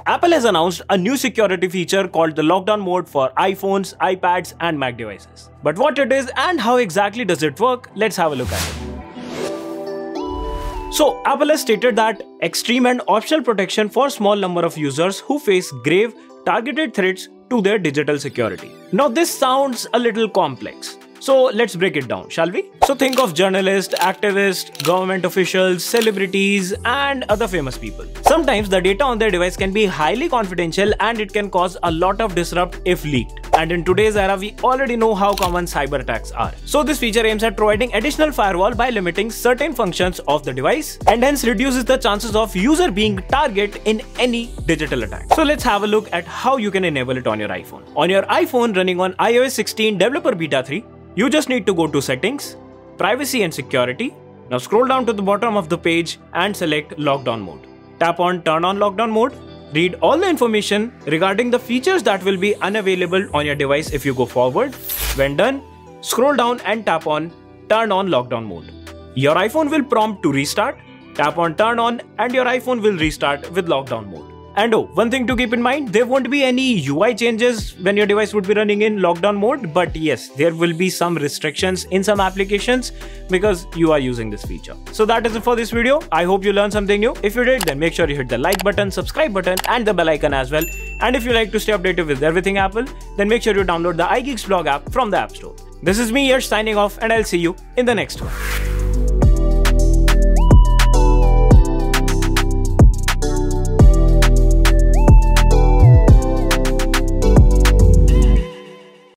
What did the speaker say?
Apple has announced a new security feature called the lockdown mode for iPhones, iPads and Mac devices. But what it is and how exactly does it work, let's have a look at it. So, Apple has stated that extreme and optional protection for small number of users who face grave, targeted threats to their digital security. Now, this sounds a little complex. So let's break it down, shall we? So think of journalists, activists, government officials, celebrities, and other famous people. Sometimes the data on their device can be highly confidential and it can cause a lot of disrupt if leaked. And in today's era, we already know how common cyber attacks are. So this feature aims at providing additional firewall by limiting certain functions of the device and hence reduces the chances of user being target in any digital attack. So let's have a look at how you can enable it on your iPhone. On your iPhone running on iOS 16 Developer Beta 3, you just need to go to Settings, Privacy and Security. Now scroll down to the bottom of the page and select Lockdown Mode. Tap on Turn on Lockdown Mode. Read all the information regarding the features that will be unavailable on your device if you go forward. When done, scroll down and tap on Turn on Lockdown Mode. Your iPhone will prompt to restart. Tap on Turn on and your iPhone will restart with Lockdown Mode. And oh, one thing to keep in mind, there won't be any UI changes when your device would be running in lockdown mode, but yes, there will be some restrictions in some applications because you are using this feature. So that is it for this video. I hope you learned something new. If you did, then make sure you hit the like button, subscribe button and the bell icon as well. And if you like to stay updated with everything Apple, then make sure you download the iGeeks blog app from the App Store. This is me, Yash, signing off and I'll see you in the next one.